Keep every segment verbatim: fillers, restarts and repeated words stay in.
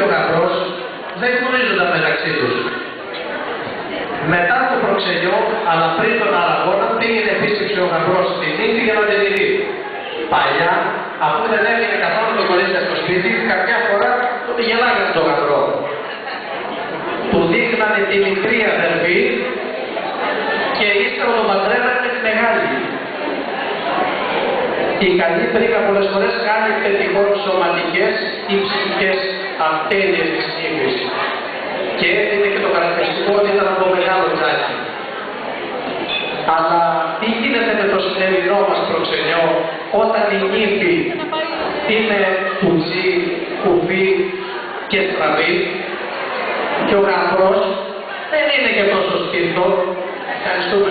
ο γαμπρός δεν γνωρίζονταν μεταξύ τους. Μετά το προξενιό, αλλά πριν τον Αραγώνα, πήγαινε επίσκεψη ο γαμπρός στην νύφη για να την δει. Παλιά, αφού δεν έβγαινε καθόλου το κορίτσι από το σπίτι, κάποια φορά τον γελάγανε τον γαμπρό. Του δείχνανε τη μικρή αδερφή και ύστερα τον παντρεύανε με τη μεγάλη. Η καλή πρίκα πολλές φορές κάλυπτε τυχόν σωματικές ή ψυχικές αυτέλειες της νύφης και έδινε και το χαρακτηριστικό ότι ήταν από μεγάλο τζάκι. Αλλά τι γίνεται με το σημερινό μας προξενιό όταν η νύφη είναι κουτσή, κουφή και στραβή και ο γαμπρός δεν είναι και τόσο σκύλτο. Ευχαριστούμε.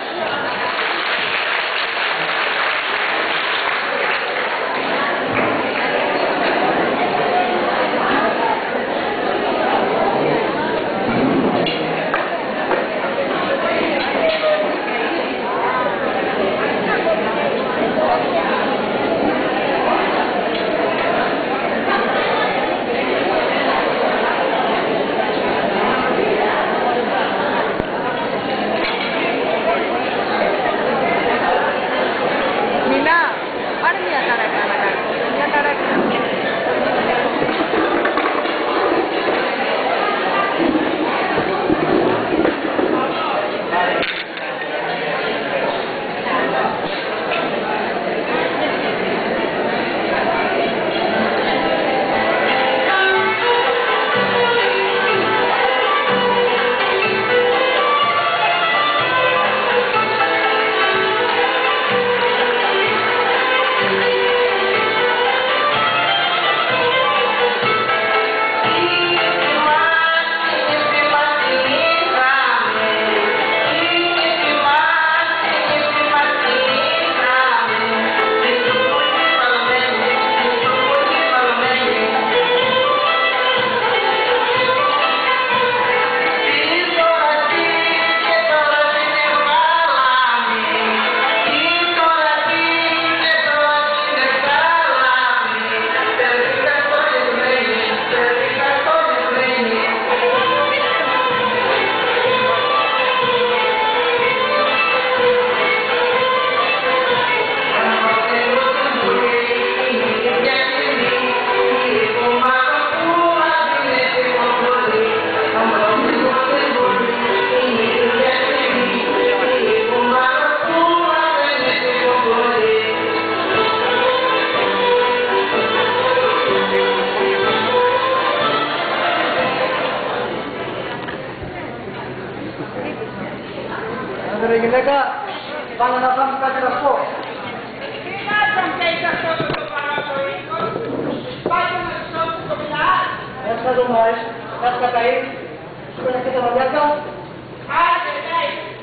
Ρε γυναίκα, πάνε να πάμε κάτι να πω. Τι να τον θέλεις αυτό το παράδο οίκος, πάει να τους σώπους το μιλάς. Έτσι να το μάθεις, κάτι καταείς, σου πέρα και τα μαλλιάκα. Άντε, ναι.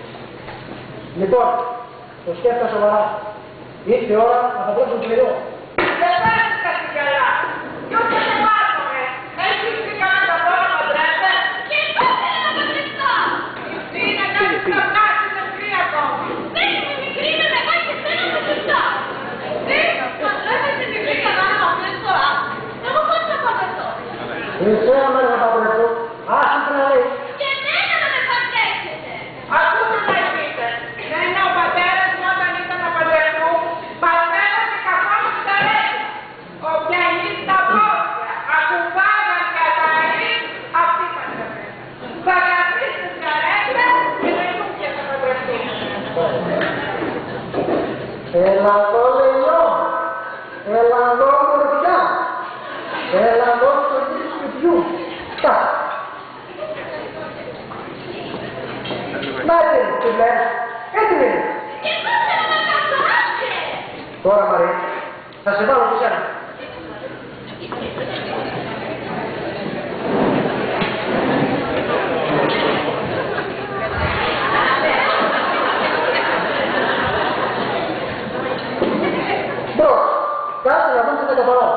Λοιπόν, το σκέφτα σοβαρά. Ήρθε η ώρα να θα πλέψω το μυαλό. Δεν βάζεις κάτι καλά. Κι ούτε δεν βάζομαι. Έχεις πει κανένα τα πρώτα παντρεύε. Και τότε είναι να παντρευτώ. Είναι κάτι που θα φτάσει μικρή ακόμα. Δεν είμαι μικρή, είμαι μεγάλη και θέλω να παντρευτώ. Τι, παντρεύεσαι μικρή για να παντρευτείς τώρα. Εγώ πώς θα παντρευτώ. Εσύ αμέσως θα παντρευτώ. Άσε τι να λέει. Και εμένα να με παντρέψετε. Ακούστε να πείτε. Δεν είναι ο πατέρας μου όταν ήταν να παντρευτούν. Παντρεύασε καθόλου τους αρέσει. Όποια ανοίγει τα πόδια, ακουμπάγαν καταρρύς, αυτοί παντρεύουν. Θα καθίσουν στις καρέκλες και δεν έχουν και θα παντρευτούν. Έλα εδώ λελιό. Έλα εδώ κορδιά. Έλα εδώ στο γη σπιτιού. Τα. Να έτσι, τι λες. Έτσι είναι. Και πώς θέλω να καθάστε. Τώρα Μαρή, θα σε βάλω και σένα. Μπρος, κάτσε να δούμε τα παρά.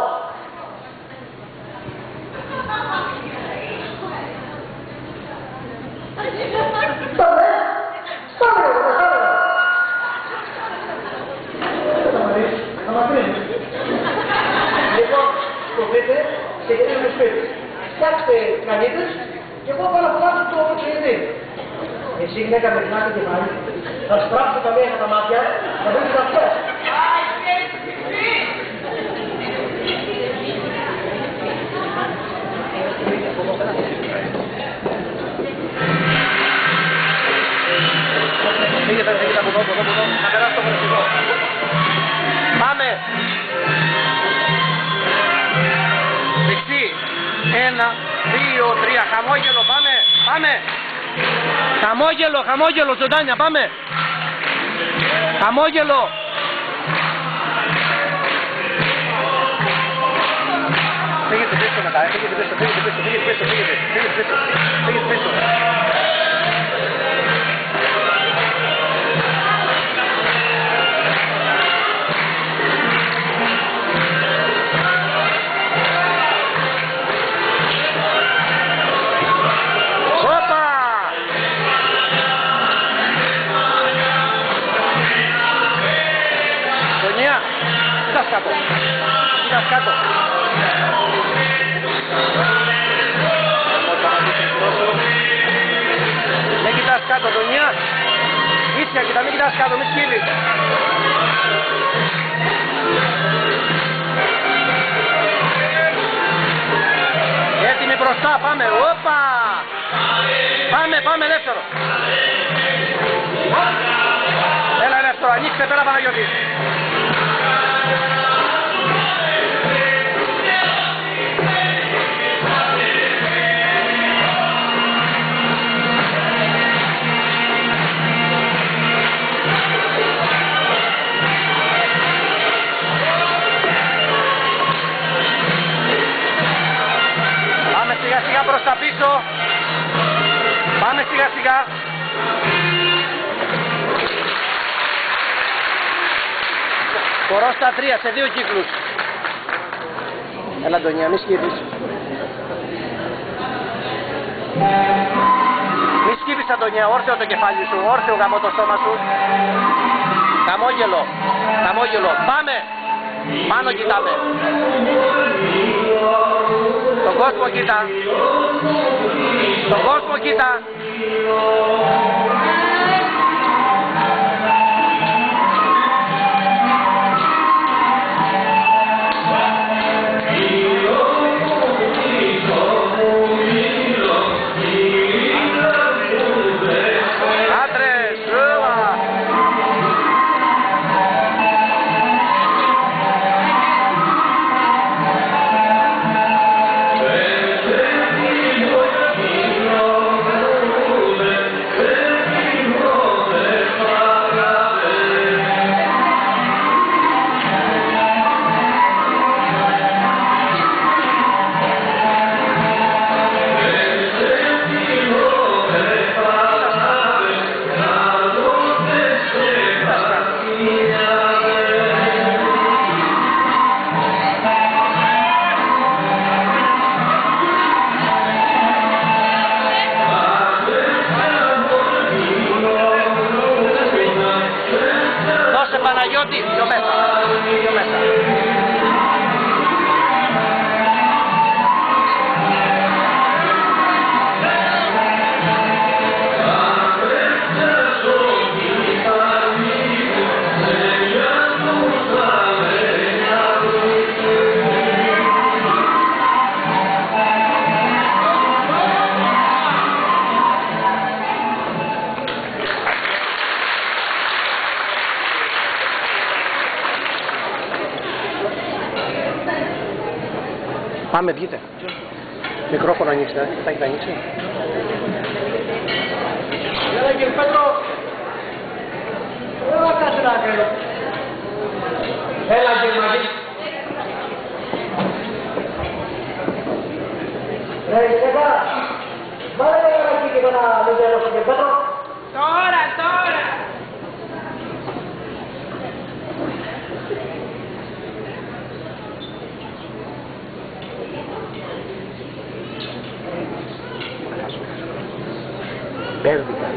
Πάμε, πάμε ρε, πάμε. Θα Μαρή, θα μας κρίνει. φτιάξτε κανίτες και εγώ πάω να φωνάξω το προξενητή. Εσύ γυναίκα με γνάτη και πάλι, θα σπράψω τα μία τα μάτια, θα δείτε τα αυτές. Φύγετε, φύγετε από εδώ, από εδώ, από εδώ, θα περάσει το φορευτικό. Πάμε! Δεξί, ένα, δύο, τρία, χαμόγελο, πάμε, πάμε! Χαμόγελο, χαμόγελο, ζωντάνια, πάμε! Χαμόγελο! Φύγετε πίσω μετά, φύγετε πίσω, φύγετε πίσω, φύγετε πίσω, φύγετε πίσω, φύγετε πίσω. Κοιτάς κάτω, κοιτάς κάτω. Δεν κοιτάς κάτω, Τονιά. Ίσια κοιτά, μην κοιτάς κάτω, μη σκύβεις. Έτοιμοι μπροστά, πάμε, όπα. Πάμε, πάμε, ελεύθερο. Έλα, ελεύθερο, ανοίξτε πέρα, Παναγιώτη. Σιγά σιγά προς τα πίσω. Πάμε σιγά σιγά. Κορώ στα τρία σε δύο κύκλους. Έλα Αντωνία, μη σκύβεις. Μη σκύβεις Αντωνία, όρθιο το κεφάλι σου, όρθιο γαμώ το στόμα σου. Χαμόγελο, χαμόγελο, πάμε. Πάνω κοιτάμε. Τον κόσμο κοίτα. Τον κόσμο κοίτα. Άντρες, ρούλα. Παναγιώτη, πιο μέσα, πιο μέσα. Πάμε, βγείτε. Μικρόφωνο ανοίξτε, θα έχετε ανοίξει. Έλα κύριε Πέτρο. Έλα κάτσε να κάνω. Έλα κύριε Μαγί. Ρε γυναίκα, βάλε ένα γραμμάκι και ένα λιζέρο στο κύριε Πέτρο. Τώρα, τώρα. Πέρδικα.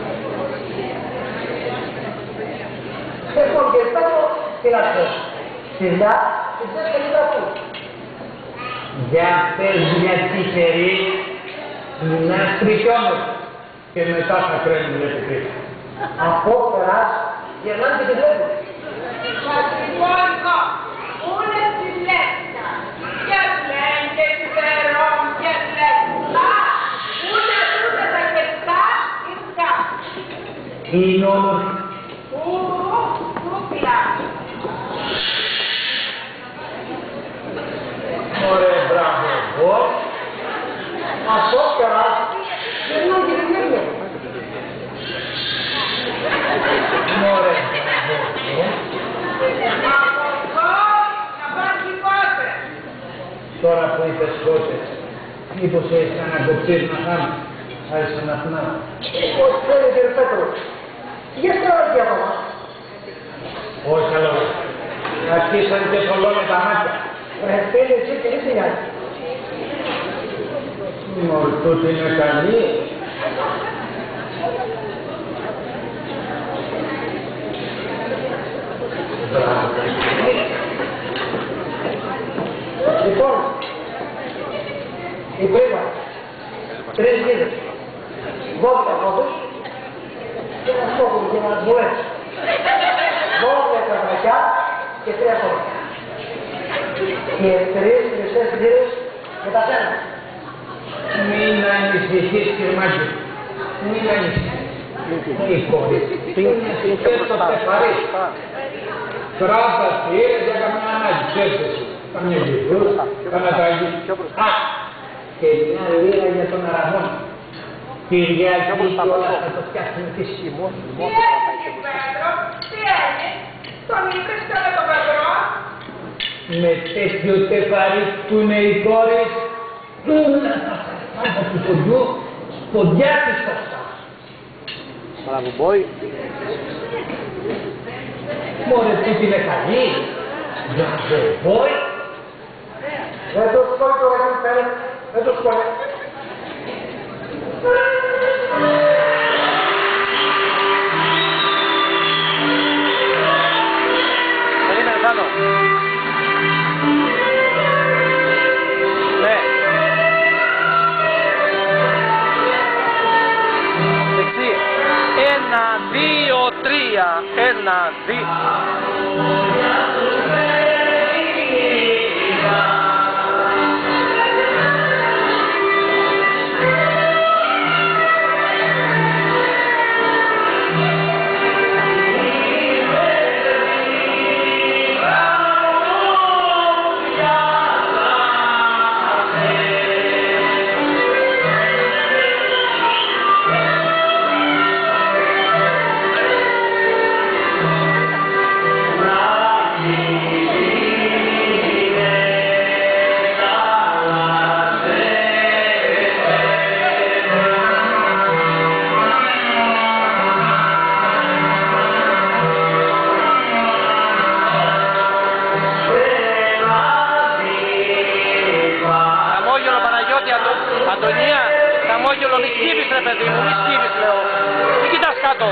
Λοιπόν, και πέτω την αρχή. Σιλιά, και ξέρεις καλύτερα πού. Για πες μια τυχερή, να στρικιόμουν και μετά θα κρέμουν λέτε πίσω. Απόφερας, γερνάνε και τη βλέπουν. Πατριμόνικο, ούτε τη λέξα, και λένε και φερόν και λεπτά, ούτε ούτε τα κεφτά ή σκά. Είναι όμως Ου, κούκλα. ωραία μπράβο εγώ. Απόφερας, γερνάνε και τη βλέπουν. Ωραία μπράβο εγώ. Από εδώ να πάρει πότε. Τώρα που είπες πότε, μήπως έχεις κανένα κοψίρι να χάμε. Άρχισα να θυμάμαι. Όχι, θέλει κύριε Πέτρο. Για τώρα τι από μας. Όχι καλό. Αρχίσαν και θολώνε τα μάτια. Ρε, θέλει εσύ και εσύ νοιάζει. Μωρ, τούτη είναι καλή. Μπράβο. Λοιπόν, η πρίμα, τρεις γίδες, δώδεκα πόντους και ένα στόχο και ένα σβουές. δώδεκα βρακιά και τρία πόντους. Και τρεις μισές γίδες με τα τένα. Μην ανησυχείς κυρμάκι. Μην ανησυχείς. Μη κόβεις. Και στο τεφαρί. Κράτα θύρες για καμιά ανάγκη. Ξέρεις εσύ. Καμιά γυρούς, καμιά ταγή. Α! Και μια λίρα για τον Αραγώνα. Κυριακή κιόλας θα το φτιάξουμε τη σχημό. Τι έγινε Πέτρο, τι έγινε, τον είπες και με τον Πέτρο. Με τέτοιο τεφαρί που είναι οι κόρες, όλα θα από του ποντιού, ποντιά της κοστάς. Μπράβο, boy. Μωρέ, τούτη είναι καλή. Μπράβο, boy. Δεν το σκόλει το ραγιόν πέρα, δεν το σκόλει. Περίμενε πάνω. Ναι. Δεξί. Ένα, δύο, τρία. Ένα, δύο. Αντωνία, χαμόγελο, μη σκύβεις ρε παιδί μου, μη σκύβεις λέω. Μη κοιτάς κάτω.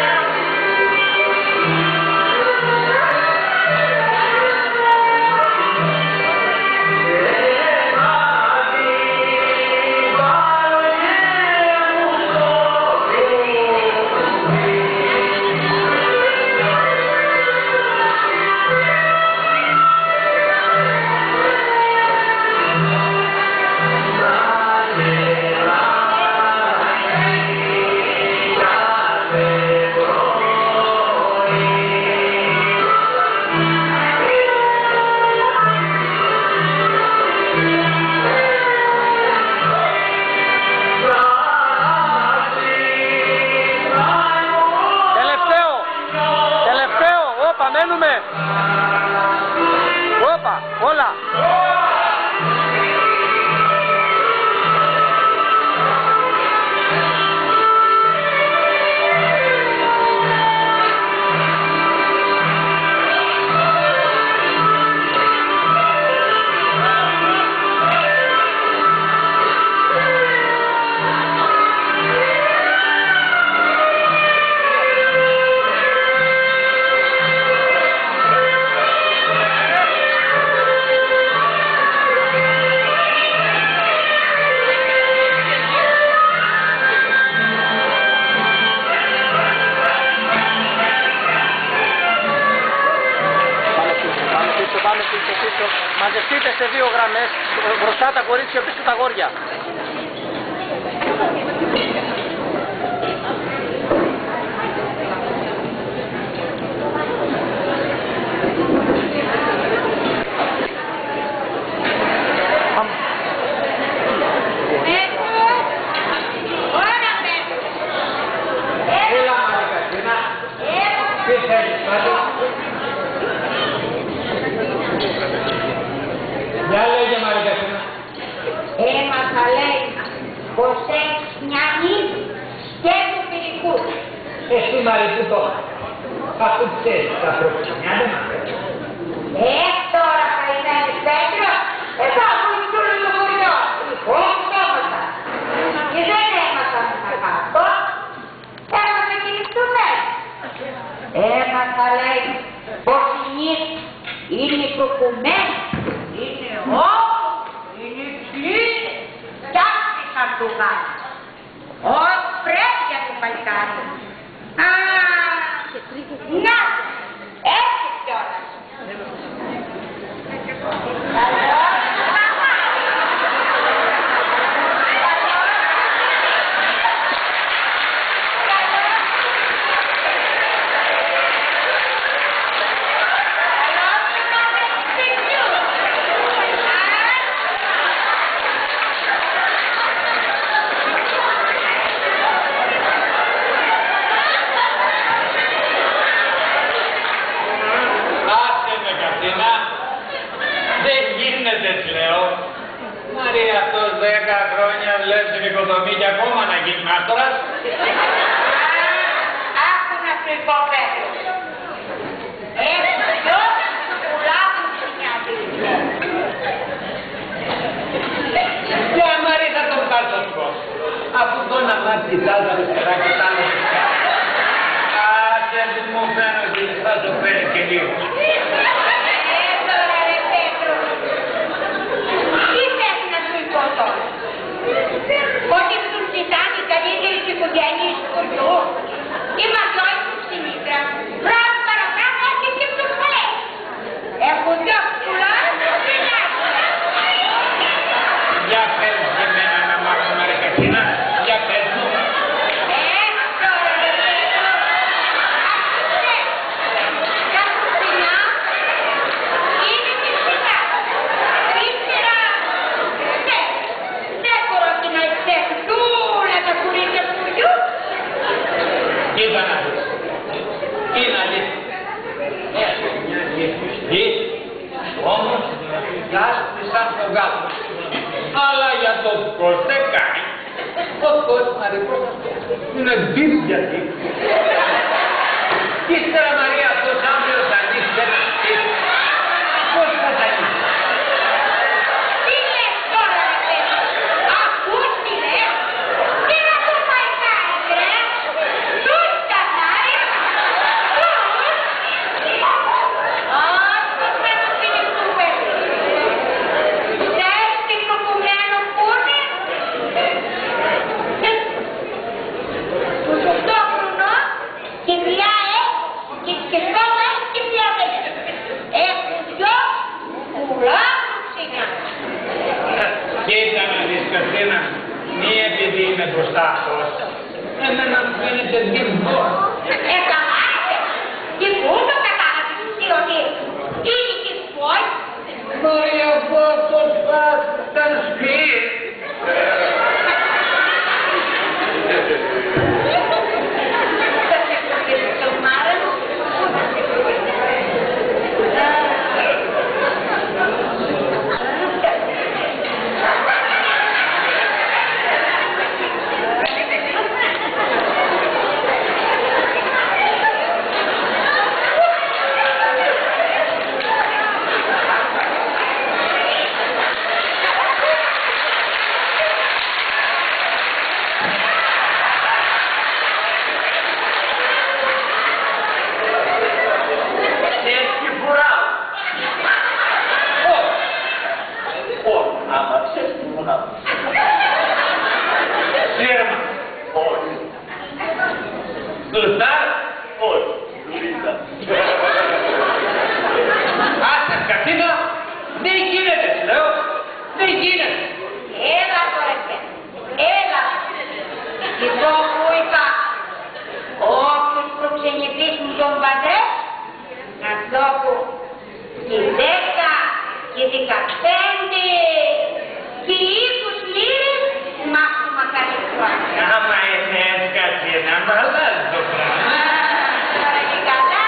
Όπα, όλα. πάμε πίσω πίσω. Μαζευτείτε σε δύο γραμμές, μπροστά τα κορίτσια, πίσω τα αγόρια. Έλα Μαρικατίνα. Τι θέλεις κάτι? Για λέγε Μαρικατίνα. Έμαθα λέει πως έχεις μια νύχη και του πυρικού. Εσύ Μαρικού τώρα. Αφού ξέρεις τα προξενιά δεν μας πέφτει. Ε, τώρα καημένες Πέτρο, εδώ ακούς όλο το χωριό. Όχι έμαθα. Και δεν έμαθα να κάνω. Έμαθα και νυχτωμένη. Έμαθα λέει πως η νύχη είναι προκομμένη, είναι όμως, είναι ψήνη. Τάξη θα του βγάλει. Ως πρέπει για το παλικάρι. Α, να, έτσι κιόλας. Άσε με Κατίνα. Δεν γίνεται πλέον. Μαρία, αυτός δέκα χρόνια βλέπεις την οικοδομή και ακόμα να γίνει μάστορας. Άκου να σου πω Πέτρο. Έτσι ποιος σου πουλάβουν στην νιάτη. Και Μαρή θα τον πάρει τον κόσμο. Αφού τον αμάς κοιτάς αριστερά και τ' άλλο δεξιά. Άσε που μου φαίνεται θα το φέρει και λίγο. Ε, τώρα ρε Πέτρο. Τι πρέπει να σου πω τώρα. Ότι τους ζητάνε οι καλύτερες οικογένειες του χωριού. Η Μαριώη του Ξυνήτρα. Μπράβο παραπάνω όχι και τους λέει. Έχουν δυο πουλάρες που πεινάζουν. Για πες και εμένα να μάθω Μαρικατίνα. Για πες μου. Ε, τώρα ρε Πέτρο. Ακούστε. Τα κουστινά είναι και σπιτά. Ύστερα, ναι, δεν μπορώ και να εξέχουν όλα τα κουρίτια του χωριού. Κοίτα να δεις. Είναι αλήθεια. Έχω μια γεφυστή, όμως λάσπη σαν το γάλα. Αλλά για το πώς δεν κάνει. Ο πώς Μαρικό είναι μπίμπια τι. Κι ύστερα Μαρία αυτός αύριο θα ανοίξει ένα σπίτι. Πώς θα τα ανοίξει. Τι λες τώρα ρε Πέτρο. Ακούς τι λες. Τι να του πάει κάνει ρε. Τους καθάρι. Τους. Άσπος με το πινικτού Πέτρο. Ξέρεις τι προκομμένο που είναι. Που σωστό χρονό και γριά έχει και σκεφτόμαι έχει και μια πέτρα. Έχουν δυο πουλά ξυνιά. Κοίτα να δεις Κατίνα, μη επειδή είναι μπροστά αυτός. Εμένα μου φαίνεται μπιμπό. Ε, καμάστε. Και πού το κατάλαβες εσύ ότι είναι και σπόι. Μαρία από αυτός θα σπίτι. Θα σε προκύψει το μάρα μου. Πού θα σε προκύψει. τι γίνεται. Έλα τώρα και, έλα. Εδώ που είπα, όποιος προξενητής μου τον παντρεύει, να το που τη δέκα και δεκαπέντε και είκοσι λίρες μάθημα καλυφθώ. Άμα είναι έσκαση να μ' αλλάζει το πράγμα. Τώρα και καλά.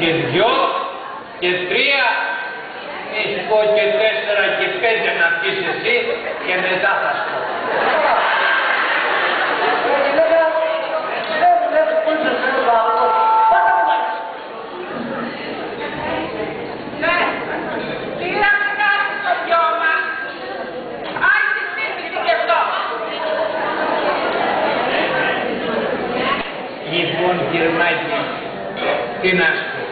και δυο και τρία, μη σου πω και τέσσερα και πέντε να πεις εσύ και μετά θα σου πω. Λοιπόν, κύριε Μάκη, τι να σου πω.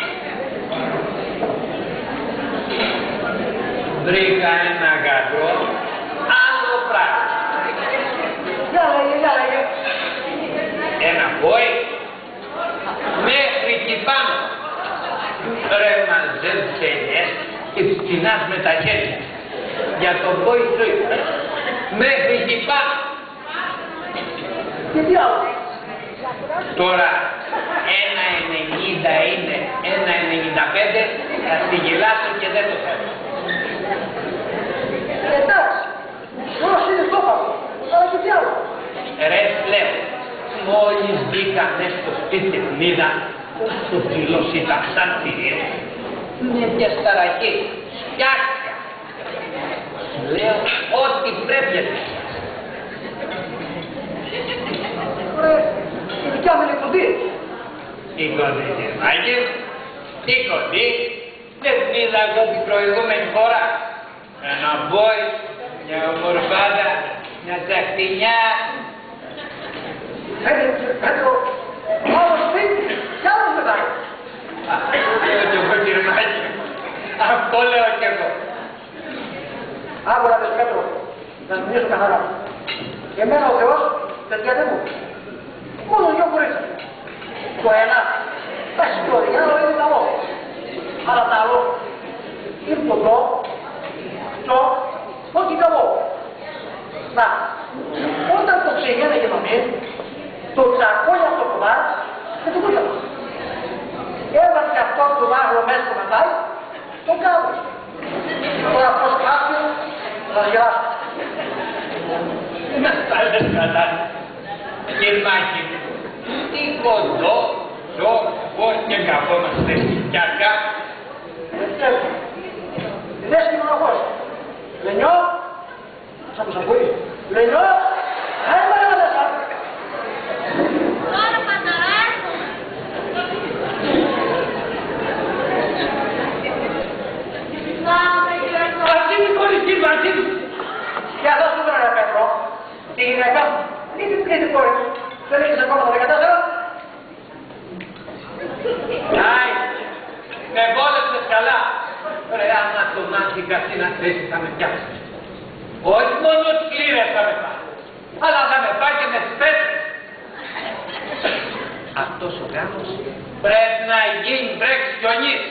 Βρήκα ένα γατρό, άλλο πράγμα. Για λέγε, για λέγε. Ένα μπόι, μέχρι εκεί πάνω. Ρε μαζεύεις ελιές και τις κοινάς με τα χέρια. Για τον μπόι σου είπα. Μέχρι εκεί πάνω. Και τι άλλο. Τώρα ένα ενενήντα είναι, ένα ενενήντα πέντε, θα στη γελάσω και δεν το θέλω. Εντάξει, όσο είναι το είπαμε, αλλά και τι άλλο. Ρε πλέον, μόλις μπήκα μέσα στο σπίτι μου είδα το ψηλός ήταν σαν θηρίο. Με διασταραχή, φτιάξια. Λέω ό,τι πρέπει έτσι. Ωραία, η δικιά μου είναι κοντή. Τι κοντή, κύριε Μάκη, τι κοντή, δεν είδα εγώ την προηγούμενη φορά. Ένα μπόι, μια ομορφάδα, μια τσαχτινιά. Πέτρο, άλλο σπίτι, κι άλλος μετάει. Αυτό λέω κι εγώ, κύριε Μάκη, αυτό λέω κι εγώ. Άκου να δεις Πέτρο, να σου μιλήσω καθαρά. Και εμένα ο Θεός, παιδιά δεν μου. Μόνο δυο κορίτσια. Το ένα, τα σκιώδια, άλλο είναι καλό. Αλλά το άλλο, είναι ποτό, τσο, όχι καλό. Να, όταν το ξεγένε και μαμί, το τσακόλι αυτό το δάρ, δεν το κούταμε. Έβασε αυτό το δάρλο μέσα στο μετάει, το κάτω. Τώρα πως κάποιο, θα γελάσω. Να τα λες καλά, κύριε Μάκη, τι κοντό, ζω, πώς και καθόμαστε σκιακά. Λες και μοναχός. Λενιό, θα τους ακούει. Λενιό, άμα ρε μαλάσα. Τώρα παταράκο. Να με γυρνώ. Αυτή είναι η κολλητή μαζί μου. Για εδώ σου βρε Πέτρο. Τη γυναίκα μου. Είναι την τρίτη κόρη μου. Δεν έχεις ακόμα το δεκατέσσερα. Άι, με βόλεψες καλά. Ρε, άμα το μάθει κάτι να θέσει θα με πιάσει. Όχι μόνο σκλήρες θα με πάει, αλλά θα με πάει και με τις πέτρες. Αυτός ο γάμος πρέπει να γίνει βρέξει χιονής.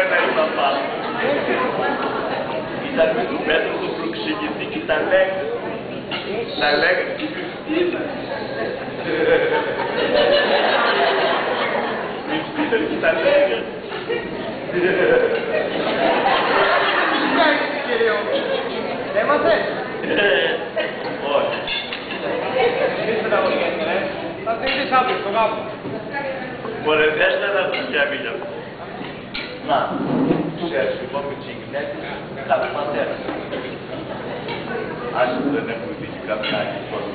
η μαμά. Ήταν με τον Πέτρο τον προξηγητή και τα λέγανε. Τα λέγανε και η Χριστίνα. Χριστίνα και τα λέγανε. Τι κάνεις κύριε μου, έμαθες? Όχι. Είστε τα βοηθένια, ε. Θα δείτε αύριο στο γάμο. Μωρέ, δες να τα δουλειά μίλια μου. Να, ξέρεις, λοιπόν με τις γυναίκες, κάθε πατέρα. Άσε που δεν έχουν δίκη κάποια άλλη κόσμο.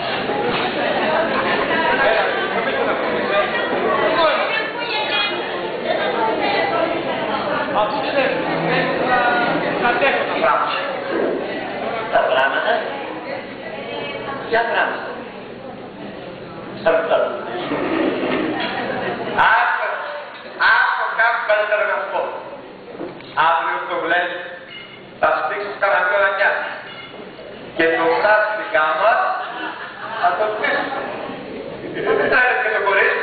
Αφού ξέρεις, θα κατέχω τα πράγματα. Τα πράγματα? Ποια πράγματα? Θα μου τα ρωτήσω. Άκου, άκου κάτι καλύτερα να σου πω. Αύριο το βλέπεις, θα σπίξεις κανένα δυο λακιά. Και το φτάσεις στην κάμα, θα το σπίξεις. Δεν τρέχεις και το κορίτσι.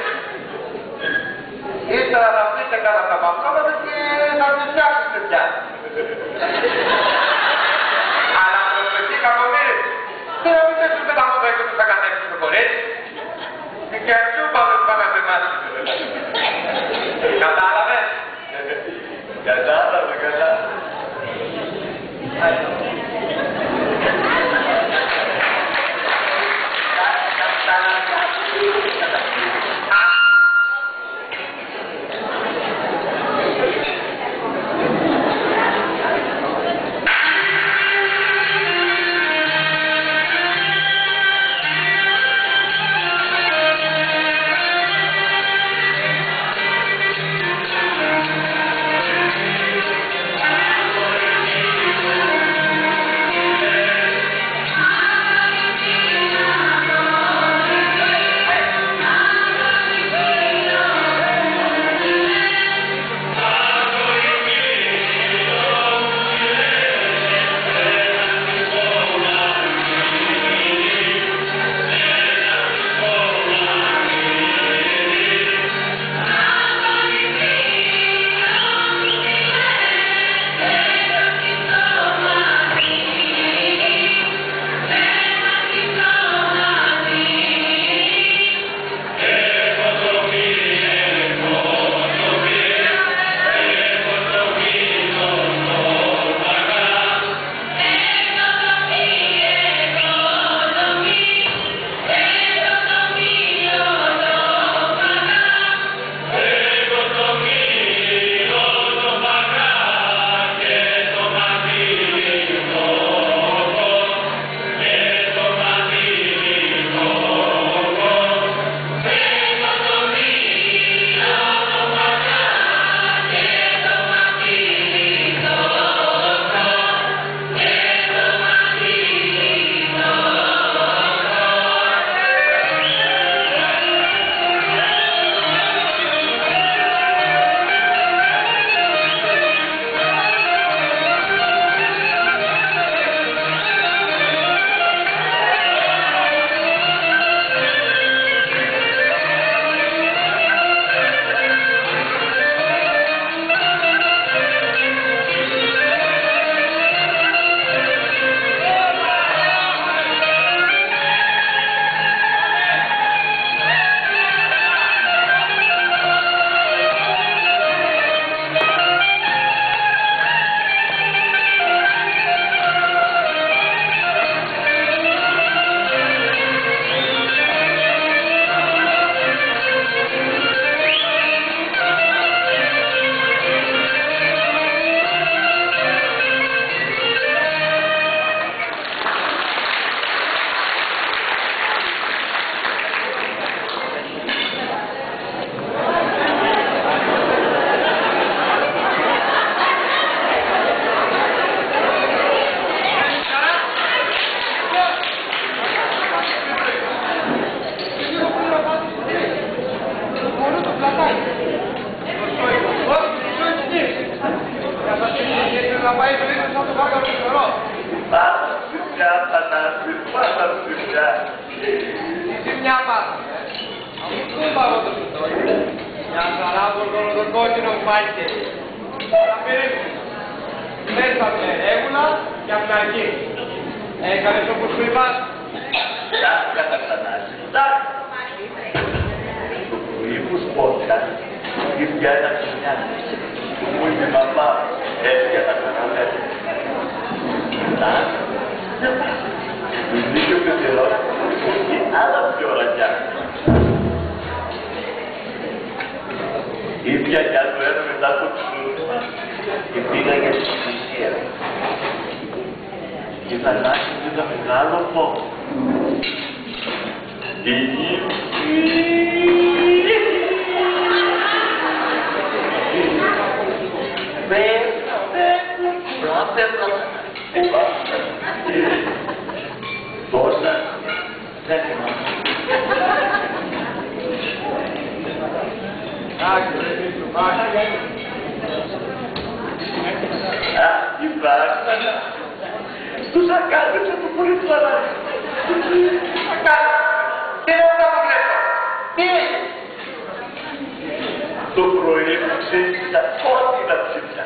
Ύστερα θα πείτε κάνα τα παπλώματα και θα τους φτιάξεις παιδιά. Αλλά προσοχή κακομύρι. Και να μην πέσουν με τα μότα και τους θα κατέξεις το κορίτσι. Και αυτού πάμε πάμε σε εμάς. Κατάλαβες. Κατάλαβε, κατάλαβε. Μια χαρά από τον κόκκινο μάγκε. μέσα με ρεύουλα και από την αρχή. Έκανες όπως σου είπα. Κάτι καταξανάζει. Εντάξει. Το πρωί που σπότια, ήρθε ένα ξυνιάκι. Μου είπε η μαμά, έτσι για τα καναλές. Εντάξει. Του δίκιο και τελώς, και άλλα πιο ραγιά. Ήπια κι άλλο ένα μετά από τους νους και πήγα για την εκκλησία. Και θα αλλάξει ένα μεγάλο φόβο. Η γη τόσα δεν θυμάμαι. Αχ, τι βάσανα. Στους ακάλυψα το πολύ φορά. Τι είναι αυτά που βλέπω. Τι είναι. Το πρωί που ξύπνησα ό,τι να ξύπνια.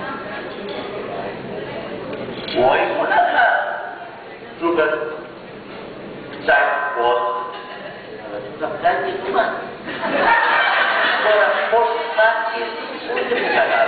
Όχι μονάχα του είπαν ψάχνει πώς, αλλά του θα ψάχνει και μάτι. Τώρα πώς θα έρθει ούτε με καλά.